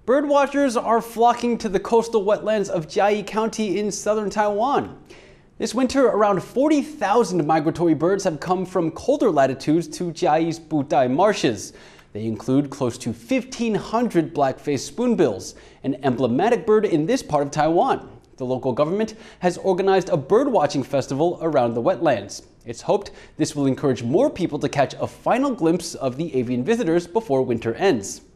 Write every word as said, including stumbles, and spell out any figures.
Birdwatchers are flocking to the coastal wetlands of Chiayi County in southern Taiwan. This winter, around forty thousand migratory birds have come from colder latitudes to Chiayi's Budai marshes. They include close to fifteen hundred black-faced spoonbills, an emblematic bird in this part of Taiwan. The local government has organized a birdwatching festival around the wetlands. It's hoped this will encourage more people to catch a final glimpse of the avian visitors before winter ends.